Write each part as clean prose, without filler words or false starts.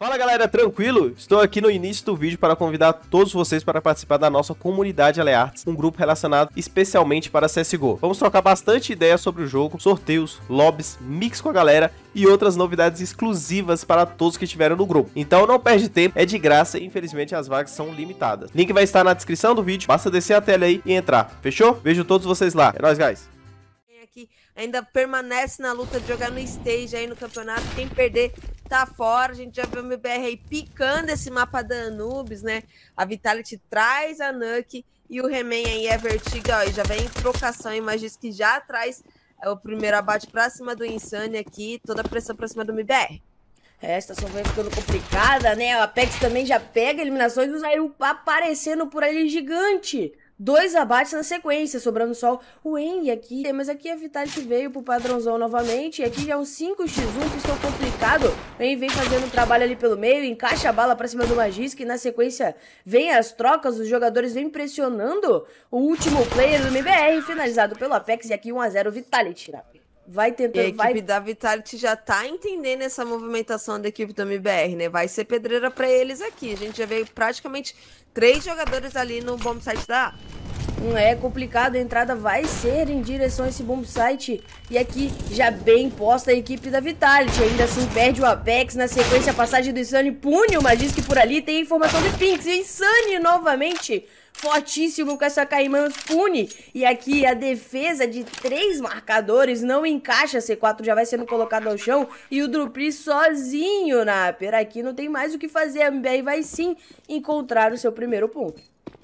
Fala galera, tranquilo? Estou aqui no início do vídeo para convidar todos vocês para participar da nossa comunidade Aleartes, um grupo relacionado especialmente para CSGO. Vamos trocar bastante ideias sobre o jogo, sorteios, lobbies, mix com a galera e outras novidades exclusivas para todos que estiveram no grupo. Então não perde tempo, é de graça e infelizmente as vagas são limitadas. Link vai estar na descrição do vídeo, basta descer a tela aí e entrar, fechou? Vejo todos vocês lá, é nóis guys! Aqui ainda permanece na luta de jogar no stage aí no campeonato, quem perder tá fora. A gente já viu o MBR aí picando esse mapa da Anubis, né? A Vitality traz a Nuke e o Remen aí é Vertiga, ó, e já vem em trocação, imagina que já traz o primeiro abate pra cima do Insane aqui, toda a pressão pra cima do MBR. A situação vai ficando complicada, né? O Apex também já pega eliminações, o Zayu aparecendo por ali gigante. 2 abates na sequência, sobrando só o Henry aqui. Mas aqui a Vitality veio pro padrãozão novamente. E aqui já é um 5x1, pistão complicado. O Henry vem fazendo um trabalho ali pelo meio, encaixa a bala pra cima do Magisk. E na sequência vem as trocas, os jogadores vêm pressionando o último player do MBR, finalizado pelo Apex. E aqui 1x0 Vitality, né? Vai tentando, e a equipe da Vitality já tá entendendo essa movimentação da equipe do MBR, né? Vai ser pedreira pra eles aqui. A gente já veio praticamente 3 jogadores ali no bomb site da É complicado, a entrada vai ser em direção a esse bomb site. E aqui já bem posta a equipe da Vitality. Ainda assim perde o Apex. Na sequência a passagem do Insane pune o Magisk por ali. Tem informação do Spinks. E Insane novamente fortíssimo com essa Caimãs pune. E aqui a defesa de 3 marcadores não encaixa. C4 já vai sendo colocado ao chão. E o Dupri sozinho na Aper. Aqui não tem mais o que fazer. A MBR vai sim encontrar o seu primeiro ponto.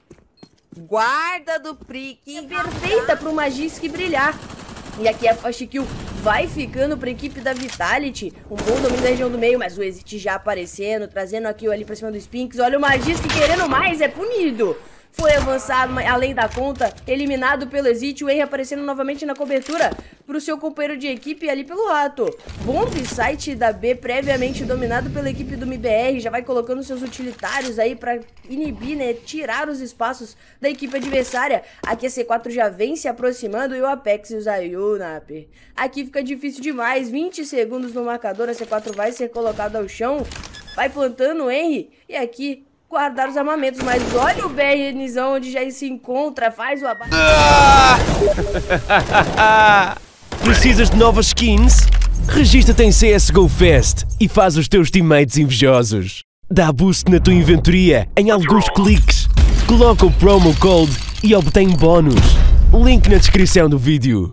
Guarda do Prick. É perfeita para o Magisk brilhar. E aqui a fast kill vai ficando para a equipe da Vitality. Um bom domínio da região do meio, mas o Exit já aparecendo, trazendo a kill ali para cima do Spinks. Olha o Magisk querendo mais, é punido. Foi avançado além da conta, eliminado pelo Exit, o Henry aparecendo novamente na cobertura para o seu companheiro de equipe ali pelo Rato. Bomb site da B previamente dominado pela equipe do MBR, já vai colocando seus utilitários aí para inibir, né, tirar os espaços da equipe adversária. Aqui a C4 já vem se aproximando e o Apex e o Zayu na AP. Aqui fica difícil demais, 20 segundos no marcador, a C4 vai ser colocada ao chão, vai plantando o Henry e aqui guardar os armamentos, mas olha o BRNzão onde já se encontra, faz o abate. Precisas de novas skins? Registra-te em CSGO Fest e faz os teus teammates invejosos. Dá boost na tua inventoria em alguns cliques. Coloca o promo code e obtém bónus. Link na descrição do vídeo.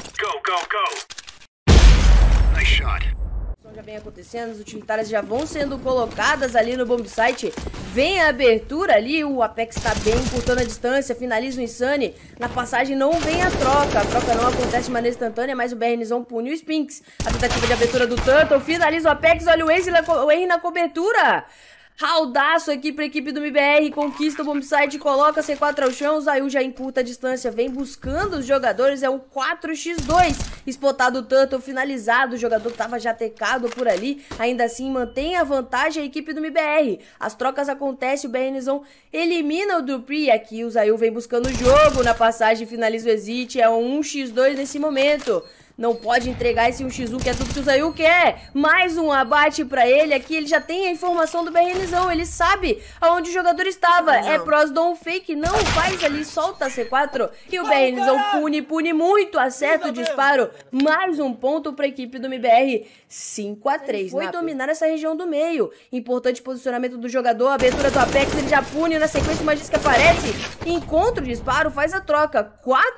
Já vem acontecendo, as utilitárias já vão sendo colocadas ali no bomb site. Vem a abertura ali, o Apex tá bem encurtando a distância, finaliza o Insane. Na passagem não vem a troca não acontece de maneira instantânea, mas o BRNzão pune o Spinks. A tentativa de abertura do Turtle, finaliza o Apex, olha o Henry na cobertura. Raudaço aqui pra equipe do MBR, conquista o bombsite, coloca C4 ao chão, o Zayu já encurta a distância, vem buscando os jogadores, é um 4x2, spotado o Turtle, finalizado, o jogador tava já tecado por ali, ainda assim mantém a vantagem a equipe do MBR, as trocas acontecem, o BRNzão elimina o Dupri, aqui o Zayu vem buscando o jogo, na passagem finaliza o Exit, é um 1x2 nesse momento. Não pode entregar esse 1x1 que é tudo que o Zayu quer. Mais um abate pra ele. Aqui ele já tem a informação do BRNzão. Ele sabe aonde o jogador estava. É Prosdom fake. Não faz ali. Solta a C4. E o BRNzão pune muito. Acerta o disparo. Mais um ponto pra equipe do MBR. 5x3. Foi dominar essa região do meio. Importante posicionamento do jogador. Abertura do Apex. Ele já pune. Na sequência o Magisk aparece. Encontra o disparo. Faz a troca.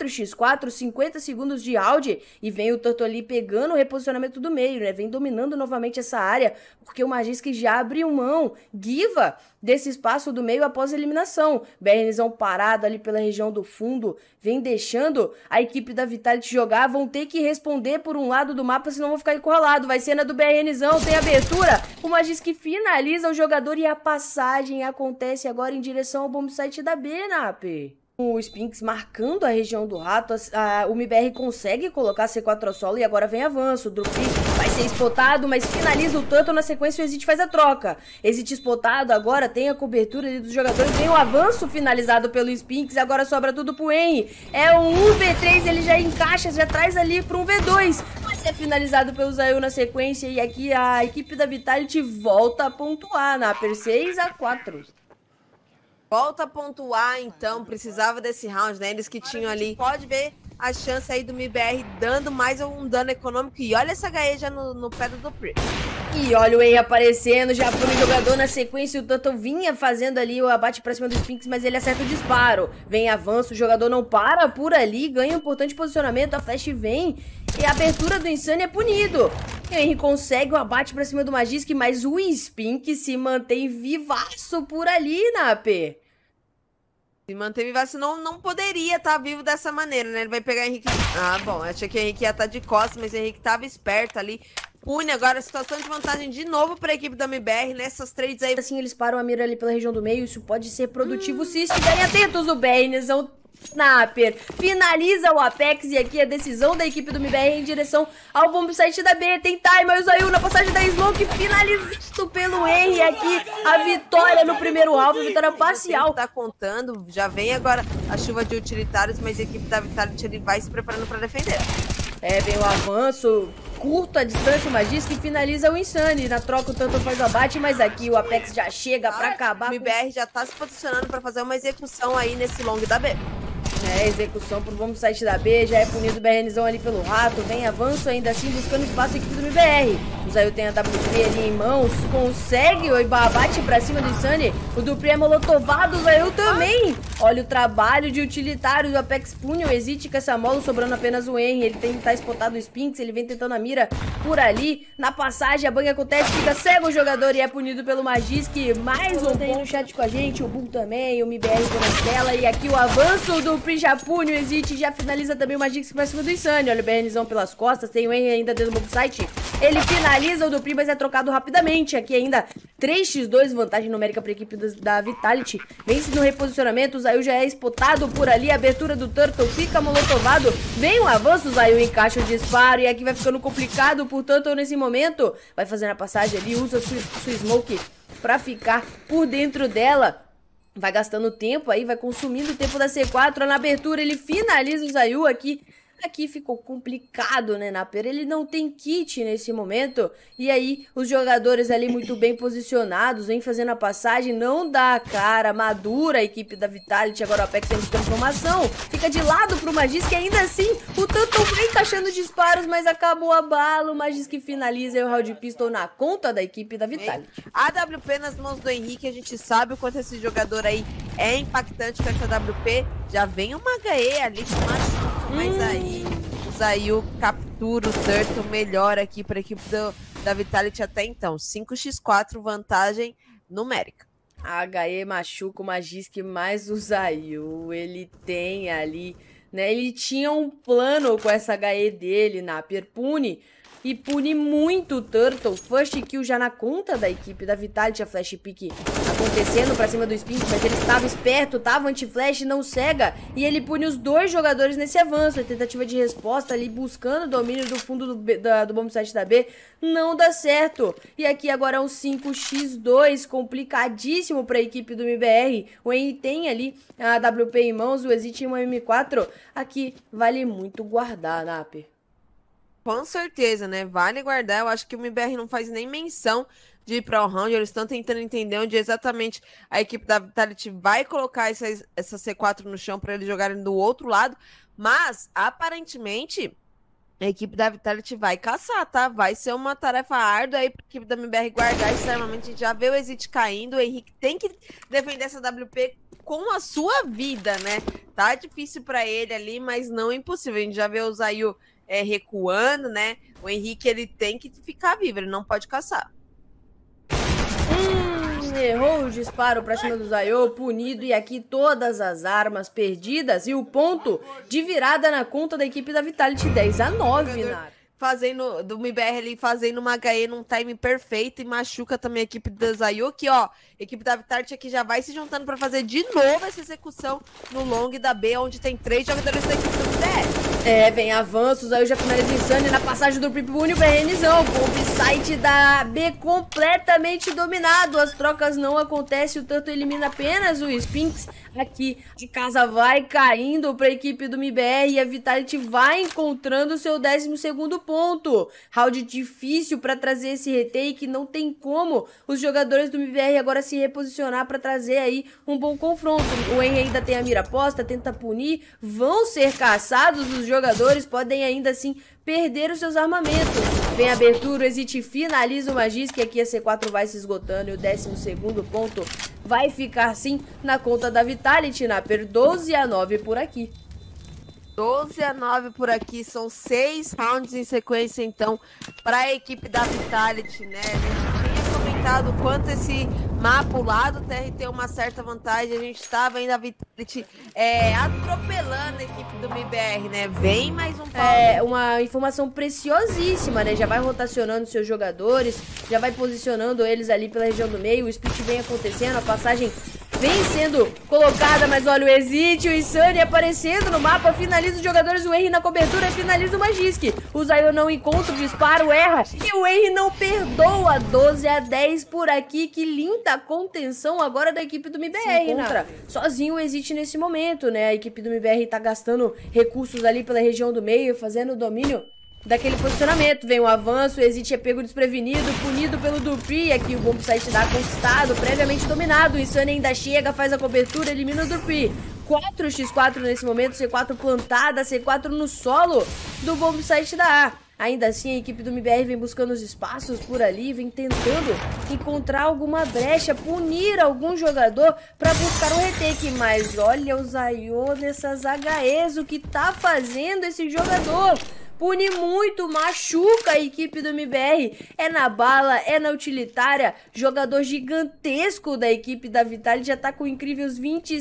4x4. 50 segundos de round. E vem o Turtle ali pegando o reposicionamento do meio, né? Vem dominando novamente essa área, porque o Magisk já abriu mão, Giva, desse espaço do meio após a eliminação. BRNzão parado ali pela região do fundo, vem deixando a equipe da Vitality jogar, vão ter que responder por um lado do mapa, senão vão ficar encurralados. Vai cena do BRNzão, tem abertura, o Magisk finaliza o jogador e a passagem acontece agora em direção ao bombsite da B, Nap. O Spinks marcando a região do Rato, o MBR consegue colocar C4 ao solo e agora vem avanço. O Dupri vai ser spotado, mas finaliza o Turtle, na sequência o Exit faz a troca. Exit spotado, agora tem a cobertura ali dos jogadores, vem o avanço finalizado pelo Spinks, agora sobra tudo pro Henry. É um 1v3, ele já encaixa, já traz ali para um v2. é finalizado pelo Zayu na sequência. E aqui a equipe da Vitality volta a pontuar, Naper, 6-4. Volta a pontuar, então, precisava desse round, né? Eles que tinham ali. Pode ver a chance aí do MBR dando mais um dano econômico. E olha essa HE já no pé do Dupree. E olha o Wei aparecendo, já foi o jogador na sequência. O Turtle vinha fazendo ali o abate pra cima do Spinks, mas ele acerta o disparo. Vem avanço, o jogador não para por ali, ganha um importante posicionamento. A flash vem e a abertura do Insane é punido. E o Henry consegue o abate pra cima do Magisk, mas o Spink se mantém vivaço por ali, Naper. Se manter vivo, senão não poderia estar vivo dessa maneira, né? Ele vai pegar o Henrique. Ah, bom, achei que o Henrique ia estar de costas, mas o Henrique estava esperto ali. Pune agora a situação de vantagem de novo para a equipe da MBR nessas trades aí. Assim, eles param a mira ali pela região do meio, isso pode ser produtivo se estiverem atentos. O Bernzão Naper finaliza o Apex e aqui a decisão da equipe do MBR em direção ao bombsite da B. Tem timer, o Zayu na passagem da Smoke, finalizado pelo Henry aqui. A vitória no primeiro round, vitória parcial. Tá contando, já vem agora a chuva de utilitários, mas a equipe da Vitality ele vai se preparando para defender. É, vem o avanço, curto a distância, o Magisk finaliza o Insane. Na troca o Tanto faz o abate, mas aqui o Apex já chega pra acabar. O MBR já tá se posicionando pra fazer uma execução aí nesse long da B. É, execução pro bombsite da B, já é punido o BRNzão ali pelo rato, vem avanço ainda assim, buscando espaço a equipe do MBR. O Zayu tem a WP ali em mãos, consegue o abate pra cima do Insane, o Dupree é molotovado, o Zayu também. Olha o trabalho de utilitários, o Apex pune o Exit com essa mola, sobrando apenas o Henry, ele tem que estar spotado o Spinks, ele vem tentando a mira por ali, na passagem a bang acontece, fica cego o jogador e é punido pelo Magisk. Mais um tem no chat com a gente, o Boom também, o MBR na tela, e aqui o avanço do Dupree já pune o Exit, já finaliza também o Magisk pra cima do Insane. Olha o BRNzão pelas costas, tem o Henry ainda dentro do bombsite, ele finaliza o Dupree, mas é trocado rapidamente. Aqui ainda 3x2, vantagem numérica para a equipe da Vitality. Vence no reposicionamento, o Zayu já é spotado por ali, a abertura do Turtle fica molotovado. Vem um avanço, o Zayu encaixa o disparo e aqui vai ficando complicado por Turtle nesse momento. Vai fazendo a passagem ali, usa sua smoke para ficar por dentro dela. Vai gastando tempo aí, vai consumindo o tempo da C4. Na abertura ele finaliza o Zayu aqui. Aqui ficou complicado, né, Naper? Ele não tem kit nesse momento. E aí, os jogadores ali muito bem posicionados, vem fazendo a passagem, não dá a cara, madura a equipe da Vitality. Agora o Apex tem de transformação, fica de lado pro Magisk, ainda assim, o Tanto vem encaixando disparos, mas acabou a bala. O Magisk finaliza e o round pistol na conta da equipe da Vitality. A WP nas mãos do Henrique, a gente sabe o quanto esse jogador aí é impactante com essa WP. Já vem uma HE ali que machuca, mas aí o Zayu captura o Turtle melhor aqui para a equipe da Vitality até então. 5x4, vantagem numérica. A HE machuca o Magisk, mas o Zayu, ele tem ali, né? Ele tinha um plano com essa HE dele, Naper. Pune. E pune muito o Turtle. First kill já na conta da equipe da Vitality. A flash pick acontecendo pra cima do Spink, mas ele estava esperto, tava anti-flash, não cega. E ele pune os dois jogadores nesse avanço. A tentativa de resposta ali, buscando o domínio do fundo do bombsite da B, não dá certo. E aqui agora é um 5x2, complicadíssimo pra equipe do MBR. O Henry tem ali a WP em mãos, o Exit em uma M4. Aqui vale muito guardar, Naper. Com certeza, né? Vale guardar. Eu acho que o MBR não faz nem menção de ir para o round. Eles estão tentando entender onde exatamente a equipe da Vitality vai colocar essa C4 no chão para eles jogarem do outro lado. Mas, aparentemente, a equipe da Vitality vai caçar, tá? Vai ser uma tarefa árdua aí para a equipe da MBR guardar esse armamento. A gente já vê o Exit caindo. O Henrique tem que defender essa WP com a sua vida, né? Tá difícil para ele ali, mas não é impossível. A gente já vê o Zayu recuando, né? O Henrique, ele tem que ficar vivo, ele não pode caçar. Errou o disparo pra cima do Zayu, punido, e aqui todas as armas perdidas e o ponto de virada na conta da equipe da Vitality. 10-9, Naper. Fazendo, do MBR ali, fazendo uma HE num time perfeito e machuca também a equipe do Zayu, que ó, a equipe da Vitality aqui já vai se juntando pra fazer de novo essa execução no long da B, onde tem 3 jogadores da equipe do MBR. Vem avanços, aí já finaliza Insane na passagem do Prip Puni, o BRNzão. O site da B completamente dominado, as trocas não acontecem, o tanto elimina apenas o Spinks. Aqui a casa vai caindo para a equipe do MIBR e a Vitality vai encontrando o seu 12º ponto. Round difícil para trazer esse retake, não tem como os jogadores do MIBR agora se reposicionar para trazer aí um bom confronto. O Henry ainda tem a mira posta, tenta punir, vão ser caçados os jogadores, podem ainda assim perder os seus armamentos. Vem a abertura, o Exit finaliza o Magisk, aqui a C4 vai se esgotando e o 12º ponto vai ficar sim na conta da Vitality, Naper. 12-9 por aqui. 12-9 por aqui, são 6 rounds em sequência então para a equipe da Vitality, né? A gente tinha comentado quanto esse mapa, o lado TR tem uma certa vantagem, a gente estava ainda a Vitality atropelando a equipe do MIBR, né? Vem mais um pau. Uma informação preciosíssima, né? Já vai rotacionando seus jogadores, já vai posicionando eles ali pela região do meio, o split vem acontecendo, a passagem vem sendo colocada, mas olha o Exit, o Insane aparecendo no mapa, finaliza os jogadores, o Henry na cobertura, finaliza o Magisk. O Zayo não encontra o disparo, erra, e o Henry não perdoa. 12-10 por aqui, que linda contenção agora da equipe do MIBR, né? Sozinho o Exit nesse momento, né? A equipe do MIBR tá gastando recursos ali pela região do meio, fazendo o domínio daquele posicionamento. Vem o avanço, o Exit é pego desprevenido, punido pelo Dupri. Aqui o bomb site dá conquistado, previamente dominado. O Insane ainda chega, faz a cobertura, elimina o Dupri. 4x4 nesse momento, C4 plantada, C4 no solo do bomb site da A. Ainda assim, a equipe do MIBR vem buscando os espaços por ali, vem tentando encontrar alguma brecha, punir algum jogador para buscar um retake. Mas olha o Zayo nessas HEs, o que tá fazendo esse jogador? Pune muito, machuca a equipe do MIBR, é na bala, é na utilitária, jogador gigantesco da equipe da Vitality, já tá com incríveis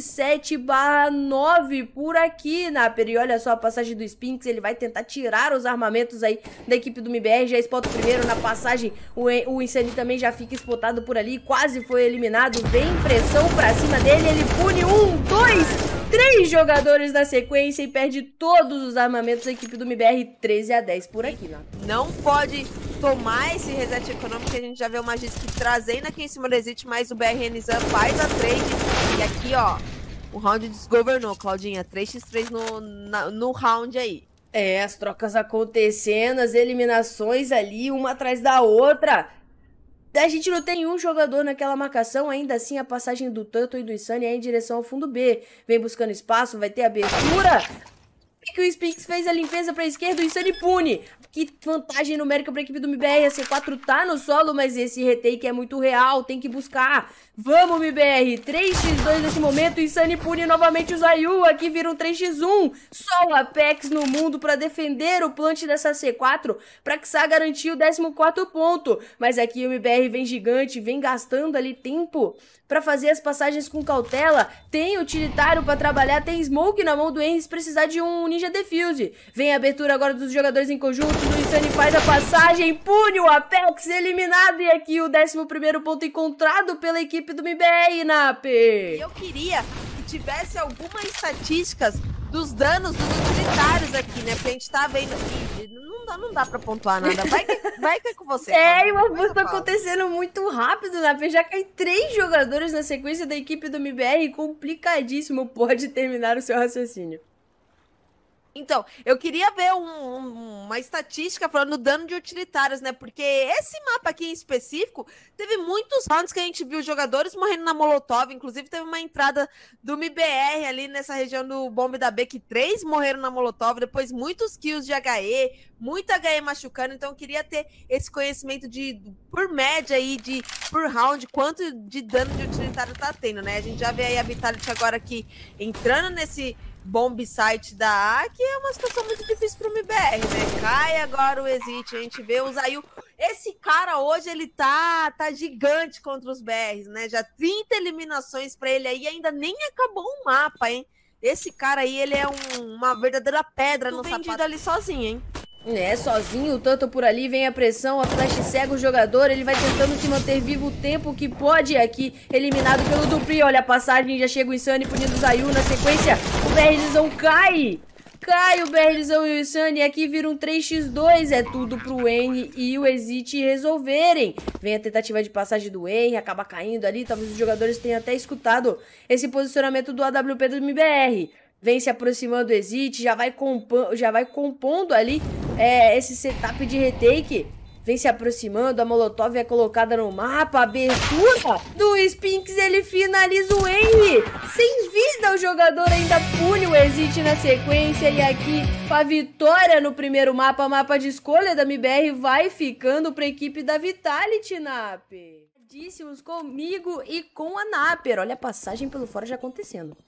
27/9 por aqui, Naper. E olha só a passagem do Spinks, ele vai tentar tirar os armamentos aí da equipe do MIBR, já spota o primeiro na passagem, o Insane também já fica spotado por ali, quase foi eliminado, vem pressão pra cima dele, ele pune 1, 2, 3 jogadores na sequência e perde todos os armamentos da equipe do MIBR. 13-10 por aqui, né? Não pode tomar esse reset econômico, que a gente já vê o Magisk trazendo aqui em cima do Exit, mas o BRNzão faz a trade. E aqui, ó, o round desgovernou, Claudinha. 3x3 no round aí. As trocas acontecendo, as eliminações ali, uma atrás da outra. A gente não tem um jogador naquela marcação, ainda assim a passagem do Turtle e do Insane é em direção ao fundo B. Vem buscando espaço, vai ter abertura. Que o Spinks fez a limpeza pra esquerda, o Insane pune. Que vantagem numérica pra equipe do MIBR. A C4 tá no solo, mas esse retake é muito real, tem que buscar. Vamos, MIBR. 3x2 nesse momento, o Insane pune novamente o Zayu. Aqui vira um 3x1. Só o Apex no mundo pra defender o plant dessa C4, pra Xa garantir o 14º ponto. Mas aqui o MIBR vem gigante, vem gastando ali tempo pra fazer as passagens com cautela. Tem utilitário pra trabalhar, tem smoke na mão do Henry se precisar de um Ninja Defuse. Vem a abertura agora dos jogadores em conjunto, o Insane faz a passagem, pune o Apex, eliminado. E aqui o 11º ponto encontrado pela equipe do MIBR, Naper. Eu queria que tivesse algumas estatísticas dos danos dos utilitários aqui, né? Porque a gente tá vendo aqui, não dá pra pontuar nada. Vai que é com você. E o avanço tá acontecendo muito rápido, Naper. Já cai 3 jogadores na sequência da equipe do MIBR, complicadíssimo. Pode terminar o seu raciocínio. Então, eu queria ver uma estatística falando do dano de utilitários, né? Porque esse mapa aqui em específico, teve muitos rounds que a gente viu jogadores morrendo na Molotov. Inclusive, teve uma entrada do MIBR ali nessa região do bombe da B, que 3 morreram na Molotov. Depois, muitos kills de HE, muito HE machucando. Então, eu queria ter esse conhecimento por média aí, por round, quanto de dano de utilitário tá tendo, né? A gente já vê aí a Vitality agora aqui entrando nesse bomb site da A, que é uma situação muito difícil pro MIBR, né? Cai agora o Exit, a gente vê o Zayu. Esse cara hoje, ele tá gigante contra os BRs, né? Já 30 eliminações pra ele aí, ainda nem acabou o mapa, hein? Esse cara aí, ele é uma verdadeira pedra no sapato ali sozinho, hein? Sozinho, o Tanto por ali, vem a pressão, a flash cega o jogador, ele vai tentando se manter vivo o tempo que pode aqui, eliminado pelo Dupri. Olha a passagem, já chega o Insane punindo o Zayu na sequência, o BRzão cai cai o BRzão e o Insane. E aqui vira um 3x2. É tudo pro Henry e o Exit resolverem. Vem a tentativa de passagem do Henry, acaba caindo ali. Talvez os jogadores tenham até escutado esse posicionamento do AWP do MBR. Vem se aproximando do Exit, já vai compondo ali esse setup de retake. Vem se aproximando, a Molotov é colocada no mapa, a abertura do Spinks, ele finaliza o Henry. Sem vida, o jogador ainda pune o Exit na sequência. E aqui, com a vitória no primeiro mapa, mapa de escolha da MBR, vai ficando para a equipe da Vitality, Naper. Comigo e com a Naper. Olha a passagem pelo fora já acontecendo.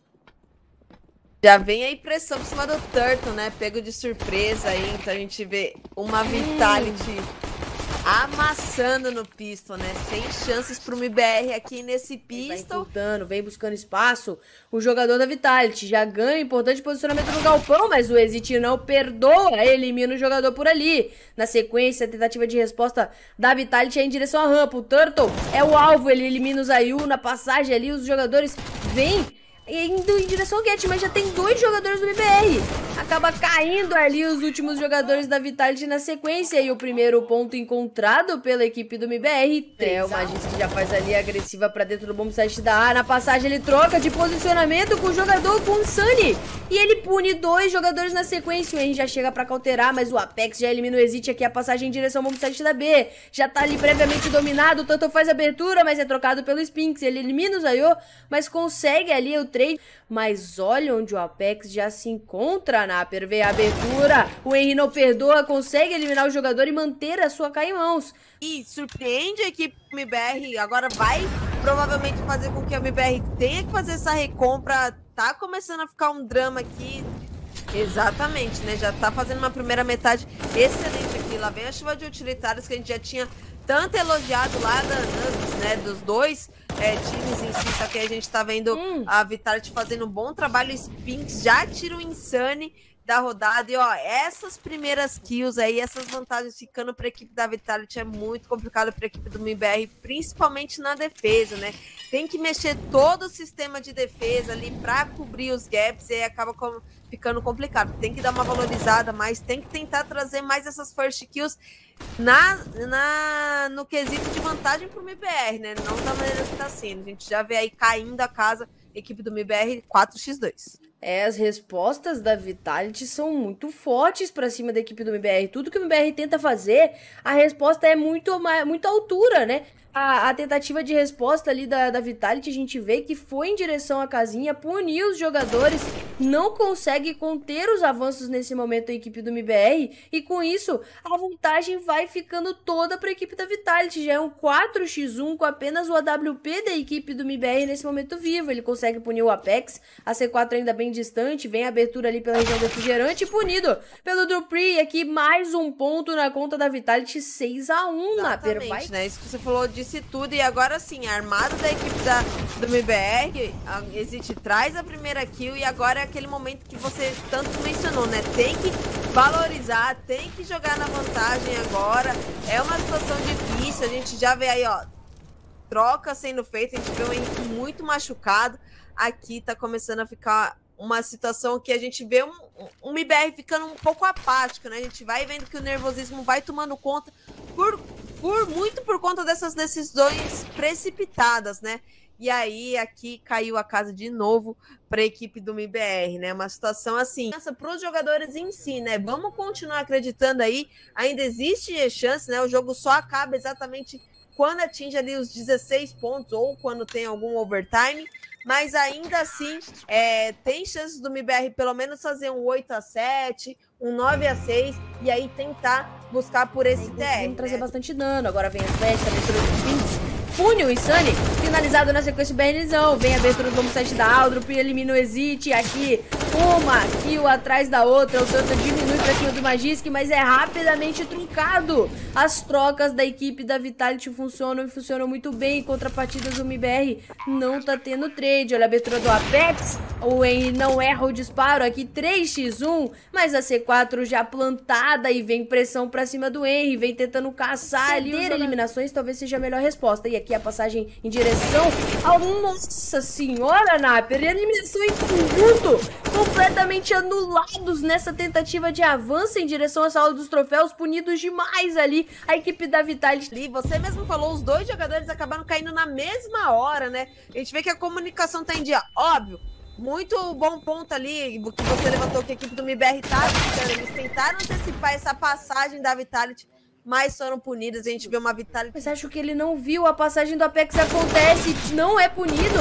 Já vem a impressão por cima do Turtle, né? Pego de surpresa aí. Então a gente vê uma Vitality amassando no pistol, né? Sem chances pro MBR aqui nesse pistol. Vem buscando espaço. O jogador da Vitality já ganha importante posicionamento no galpão, mas o Exit não perdoa, elimina o jogador por ali. Na sequência, a tentativa de resposta da Vitality é em direção à rampa. O Turtle é o alvo, ele elimina o Zayu. Na passagem ali, os jogadores vêm indo em direção ao Get, mas já tem 2 jogadores do MBR. Acaba caindo ali os últimos jogadores da Vitality na sequência. E o primeiro ponto encontrado pela equipe do MBR. O Magisk já faz ali agressiva pra dentro do bomb site da A. Na passagem ele troca de posicionamento com o jogador, com o Sunny. E ele pune 2 jogadores na sequência. O Henry já chega pra cauterar, mas o Apex já elimina o Exit aqui. A passagem em direção ao bomb site da B. Já tá ali previamente dominado. O Tanto faz a abertura, mas é trocado pelo Spinks. Ele elimina o Zayo, mas consegue ali o trade. Mas olha onde o Apex já se encontra, Naper. Vê a abertura, o Henry não perdoa, consegue eliminar o jogador e manter a sua K em mãos. E surpreende a equipe do MBR, agora vai provavelmente fazer com que a MBR tenha que fazer essa recompra. Tá começando a ficar um drama aqui. Exatamente, né? Já tá fazendo uma primeira metade excelente aqui. Lá vem a chuva de utilitários que a gente já tinha tanto elogiado lá dos dois times em si, só que a gente tá vendo a Vitality fazendo um bom trabalho. O Spinks já tira o Insane da rodada. E ó, essas primeiras kills aí, essas vantagens ficando pra equipe da Vitality é muito complicado pra equipe do MBR, principalmente na defesa, né? Tem que mexer todo o sistema de defesa ali pra cobrir os gaps e aí acaba ficando complicado. Tem que dar uma valorizada mais, tem que tentar trazer mais essas first kills no quesito de vantagem pro MBR, né? Não da maneira que tá sendo. A gente já vê aí caindo a casa, equipe do MBR 4x2. As respostas da Vitality são muito fortes pra cima da equipe do MBR. Tudo que o MBR tenta fazer, a resposta é muito altura, né? A tentativa de resposta ali da Vitality, a gente vê que foi em direção à casinha, puniu os jogadores, não consegue conter os avanços nesse momento a equipe do MBR, e com isso a vantagem vai ficando toda para a equipe da Vitality. Já é um 4x1 com apenas o AWP da equipe do MBR nesse momento vivo. Ele consegue punir o Apex, a C4 ainda bem distante, vem a abertura ali pela região refrigerante, punido pelo Dupree. Aqui mais um ponto na conta da Vitality, 6x1 na Exatamente, né? Isso que você falou disse tudo. E agora sim, armado da equipe do MBR, a Exit traz a primeira kill e agora é aquele momento que você tanto mencionou, né? Tem que valorizar, tem que jogar na vantagem agora. É uma situação difícil, a gente já vê aí, ó, troca sendo feita, a gente vê o Henrique muito machucado. Aqui tá começando a ficar uma situação que a gente vê um MBR ficando um pouco apático, né? A gente vai vendo que o nervosismo vai tomando conta muito por conta dessas decisões precipitadas, né? E aí, aqui caiu a casa de novo para a equipe do MBR, né? Uma situação assim, para os jogadores em si, né? Vamos continuar acreditando aí, ainda existe chance, né? O jogo só acaba exatamente quando atinge ali os 16 pontos ou quando tem algum overtime, mas ainda assim tem chances do MBR pelo menos fazer um 8x7, um 9x6 e aí tentar buscar por esse TR. Vamos trazer bastante dano. Agora vem as flashes, a abertura do Spinks. Pune o Insane, finalizado na sequência o BRzão. Vem a abertura do bomb site da Aldrup, elimina o Exit. Aqui, uma kill atrás da outra. O Tanto diminui pra cima do Magisk, mas é rapidamente truncado. As trocas da equipe da Vitality funcionam e funcionam muito bem. Em contrapartida do MBR não tá tendo trade. Olha a abertura do Apex. O Henry não erra o disparo. Aqui 3x1, mas a C4 já plantada e vem pressão pra cima do Henry. Vem tentando caçar ali. Eliminações talvez seja a melhor resposta. E aqui aqui a passagem em direção ao... Nossa senhora, Naper! E a eliminação em conjunto, completamente anulados nessa tentativa de avanço em direção à sala dos troféus, punidos demais ali a equipe da Vitality. Você mesmo falou, os dois jogadores acabaram caindo na mesma hora, né? A gente vê que a comunicação tá em dia, óbvio. Muito bom ponto ali que você levantou, que a equipe do MBR tá tentando. Eles tentaram antecipar essa passagem da Vitality, mas foram punidos. A gente vê uma Vitality... Mas acho que ele não viu, a passagem do Apex acontece, não é punido.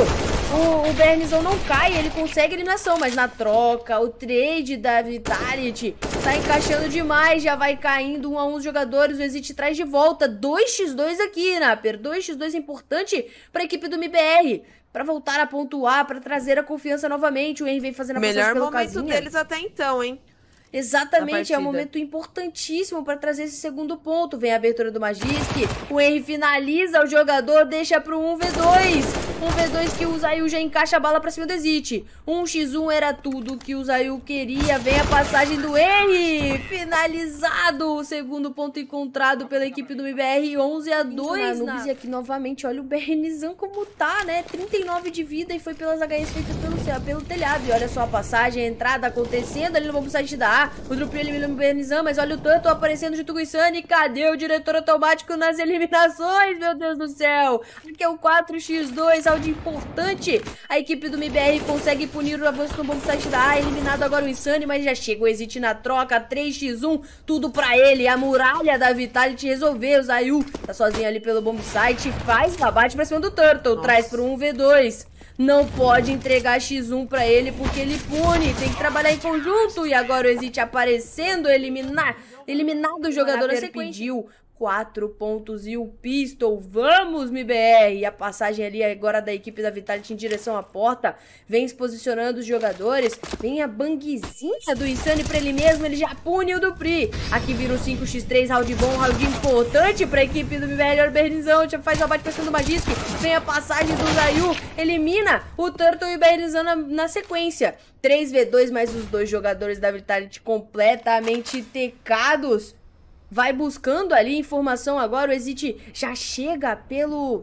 O BRNzão não cai, ele consegue eliminação, mas na troca, o trade da Vitality tá encaixando demais, já vai caindo 1 a 1 os jogadores, o Exit traz de volta 2x2 aqui, Naper, 2x2 importante pra equipe do MBR. Pra voltar a pontuar, pra trazer a confiança novamente. O Henry vem fazendo a passagem pelo Melhor momento casinha deles até então, hein? Exatamente, é um momento importantíssimo para trazer esse segundo ponto. Vem a abertura do Magisk, o Henry finaliza o jogador, deixa pro 1v2. 1v2 que o Zayu já encaixa a bala pra cima do Exit. 1x1 era tudo que o Zayu queria. Vem a passagem do Henry, finalizado. O segundo ponto encontrado pela equipe do MBR, 11 a 2. E aqui novamente, olha o BRNzão como tá, né? 39 de vida e foi pelas HEs feitas pelo telhado. E olha só a passagem, a entrada acontecendo ali no bomb site da A. O Drupri elimina o BRNzão, mas olha o Turtle aparecendo junto com o Insane. Cadê o diretor automático nas eliminações, meu Deus do céu? Aqui é o 4x2, áudio importante. A equipe do MBR consegue punir o avanço no bomb site da A. Eliminado agora o Insane, mas já chega o Exit na troca. 3x1, tudo pra ele. A muralha da Vitality resolveu. O Zayu tá sozinho ali pelo bomb site. Faz o abate pra cima do Turtle. Nossa. Traz pro 1v2. Não pode entregar x1 pra ele porque ele pune. Tem que trabalhar em conjunto. E agora o Exit aparecendo, eliminado o jogador na sequência. Pediu 4 pontos e o Pistol. Vamos, MBR! E a passagem ali agora da equipe da Vitality em direção à porta. Vem se posicionando os jogadores. Vem a bangzinha do Insane pra ele mesmo. Ele já pune o Dupri. Aqui vira um 5x3. Round bom, round importante pra equipe do MBR. Olha o BRNzão, já faz o abate pra cima do Magisk. Vem a passagem do Zayu. Elimina o Turtle e o BRNzão na sequência. 3v2, mais os dois jogadores da Vitality completamente tecados. Vai buscando ali informação agora, o Exit já chega pelo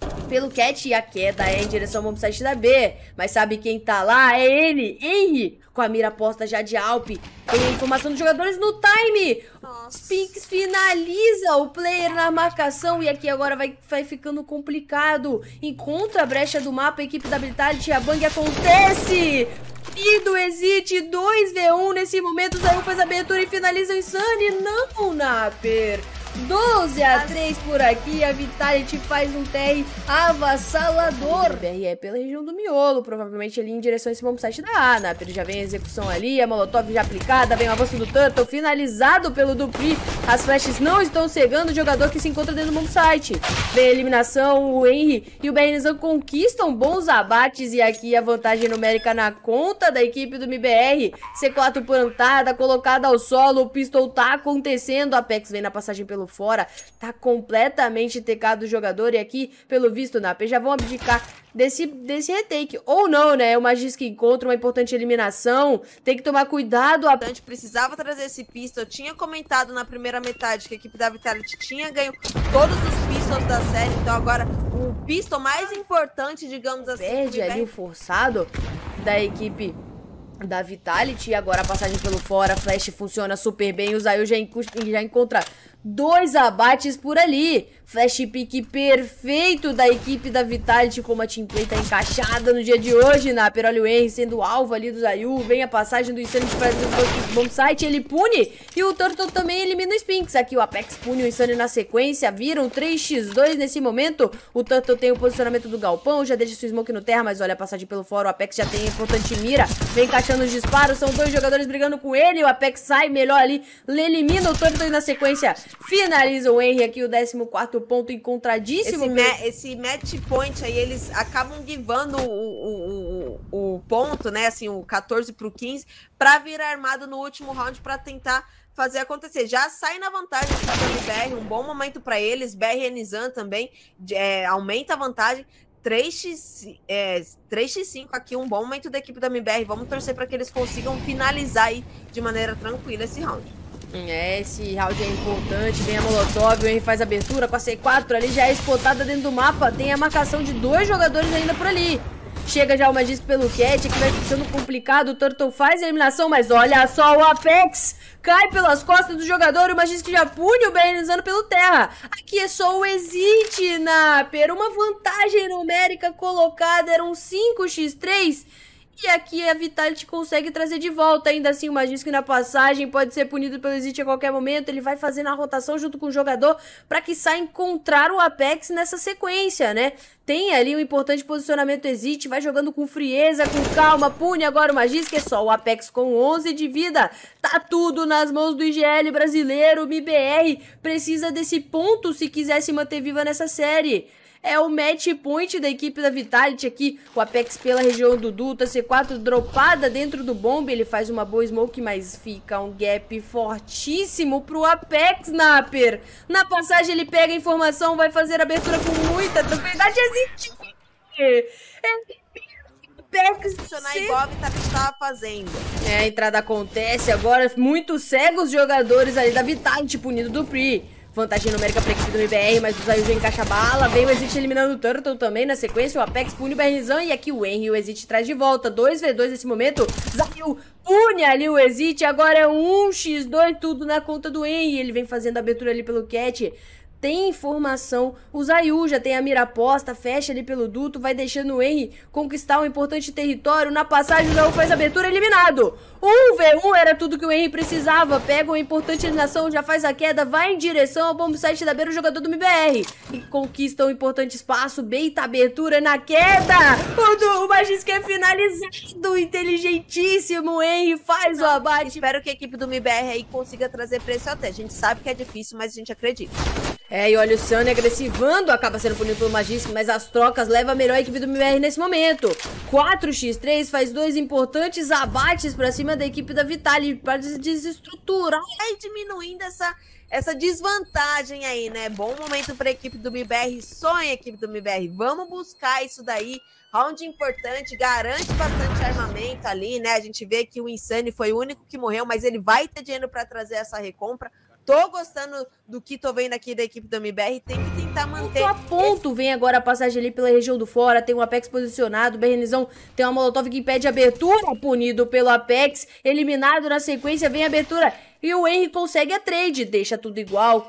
Cat e a queda é em direção ao bombsite da B. Mas sabe quem tá lá? É ele, Henry, com a mira posta já de Alp. Tem a informação dos jogadores no time. Spinks finaliza o player na marcação e aqui agora vai ficando complicado. Encontra a brecha do mapa, a equipe da Vitality, a bang acontece. E do Exit, 2v1 nesse momento, o Zayu faz a abertura e finaliza o Insane. Não, Naper. 12 a 3 por aqui, a Vitality faz um TR avassalador. O BR é pela região do miolo, provavelmente ali em direção a esse bomb site da A, Naper. Já vem a execução ali, a molotov já aplicada, vem o avanço do Turtle, finalizado pelo Dupri. As flashes não estão cegando o jogador que se encontra dentro do bomb site. Vem a eliminação, o Henry e o BRNzão conquistam bons abates e aqui a vantagem numérica na conta da equipe do MBR. C4 plantada, colocada ao solo, o pistol tá acontecendo, a Apex vem na passagem pelo fora, tá completamente tecado o jogador e aqui, pelo visto, Naper, já vão abdicar desse retake, ou não, né, o Magisk encontra uma importante eliminação, tem que tomar cuidado. A gente precisava trazer esse pistol, eu tinha comentado na primeira metade que a equipe da Vitality tinha ganho todos os pistols da série, então agora o pistol mais importante, digamos assim, perde ali o forçado da equipe da Vitality e agora a passagem pelo fora, flash funciona super bem, o Zayu já encontra 2 abates por ali. Flash pick perfeito da equipe da Vitality, como a teamplay tá encaixada no dia de hoje, Naper. Olha o Henry sendo alvo ali do Zayu, vem a passagem do Insane para o bomb site, ele pune e o Turtle também elimina o Spinks. Aqui o Apex pune o Insane na sequência, viram 3x2 nesse momento. O Turtle tem o posicionamento do galpão, já deixa sua smoke no terra, mas olha a passagem pelo fora, o Apex já tem a importante mira, vem encaixando os disparos, são 2 jogadores brigando com ele, o Apex sai melhor ali, elimina o Turtle e na sequência finaliza o Henry aqui, o 14º ponto encontradíssimo. Esse match point aí, eles acabam givando o ponto, né, assim, o 14 pro 15, pra virar armado no último round pra tentar fazer acontecer. Já sai na vantagem do BR, um bom momento pra eles, BRNzão também, aumenta a vantagem. 3x5 aqui, um bom momento da equipe da MBR. Vamos torcer para que eles consigam finalizar aí de maneira tranquila esse round. Esse round é importante, vem a Molotov, o Henry faz a abertura com a C4 ali, já é spotada dentro do mapa, tem a marcação de 2 jogadores ainda por ali. Chega já o Magisk pelo Cat, que vai ficando complicado, o Turtle faz a eliminação, mas olha só, o Apex cai pelas costas do jogador, o Magisk já pune o Bernizando pelo terra. Aqui é só o Exit, Naper, uma vantagem numérica colocada, eram 5x3. E aqui a Vitality consegue trazer de volta, ainda assim o Magisk na passagem pode ser punido pelo Exit a qualquer momento, ele vai fazendo a rotação junto com o jogador para que saia encontrar o Apex nessa sequência, né? Tem ali um importante posicionamento Exit, vai jogando com frieza, com calma, pune agora o Magisk, é só o Apex com 11 de vida, tá tudo nas mãos do IGL brasileiro, o MIBR precisa desse ponto se quiser se manter viva nessa série. É o match point da equipe da Vitality aqui, o Apex pela região do Duta, C4 dropada dentro do bomb, ele faz uma boa smoke, mas fica um gap fortíssimo pro Apex, Naper. Na passagem ele pega a informação, vai fazer a abertura com muita tranquilidade, existe. Apex Funcionar igual a Vitality estava fazendo. A entrada acontece agora, muito cegos jogadores ali da Vitality punido do Pri. Vantagem numérica para a equipe do MBR, mas o Zayu já encaixa a bala. Vem o Exit eliminando o Turtle também na sequência. O Apex pune o Bernizão e aqui o Henry e o Exit traz de volta. 2v2 nesse momento. Zayu pune ali o Exit. Agora é 1x2, tudo na conta do Henry. Ele vem fazendo a abertura ali pelo Cat. Tem informação, o Zayu já tem a mira posta, fecha ali pelo duto, vai deixando o Henry conquistar um importante território. Na passagem o Zayu faz a abertura, eliminado. 1v1 era tudo que o Henry precisava, pega uma importante eliminação, já faz a queda, vai em direção ao bomb site da beira, o jogador do MBR. E conquista um importante espaço, beita a abertura na queda. O Magisk é finalizado, inteligentíssimo, o Henry faz o abate. Espero que a equipe do MBR aí consiga trazer preço até. A gente sabe que é difícil, mas a gente acredita. E olha o Sunny agressivando, acaba sendo punido pelo Magisk, mas as trocas levam a melhor equipe do MBR nesse momento. 4x3 faz 2 importantes abates pra cima da equipe da Vitality para desestruturar. Aí diminuindo essa desvantagem aí, né? Bom momento pra equipe do MBR, sonha a equipe do MBR. Vamos buscar isso daí. Round importante, garante bastante armamento ali, né? A gente vê que o Insane foi o único que morreu, mas ele vai ter dinheiro pra trazer essa recompra. Tô gostando do que tô vendo aqui da equipe do MBR, tem que tentar manter... Ponto a ponto, vem agora a passagem ali pela região do fora, tem um Apex posicionado, o Bernizão tem uma Molotov que impede a abertura, punido pelo Apex, eliminado na sequência, vem a abertura... E o Henry consegue a trade, deixa tudo igual,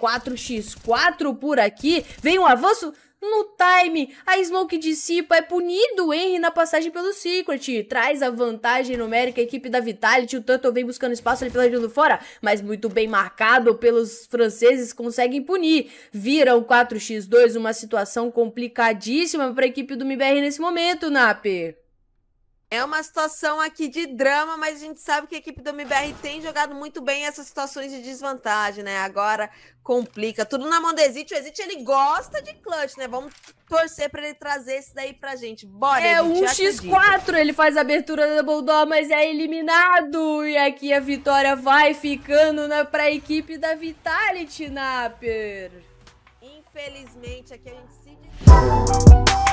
4x4 por aqui, vem um avanço... No time, a Smoke dissipa, é punido o Henry na passagem pelo Secret, traz a vantagem numérica a equipe da Vitality, o Turtle vem buscando espaço ali pela região do fora, mas muito bem marcado pelos franceses, conseguem punir, vira o 4x2, uma situação complicadíssima para a equipe do MBR nesse momento, Naper. É uma situação aqui de drama, mas a gente sabe que a equipe do MBR tem jogado muito bem essas situações de desvantagem, né? Agora complica. Tudo na mão do Exit. O Exit, ele gosta de clutch, né? Vamos torcer pra ele trazer isso daí pra gente. Bora, Exit, 1x4, ele faz a abertura da Double Door, mas é eliminado. E aqui a vitória vai ficando pra equipe da Vitality, Naper. Infelizmente, aqui a gente se...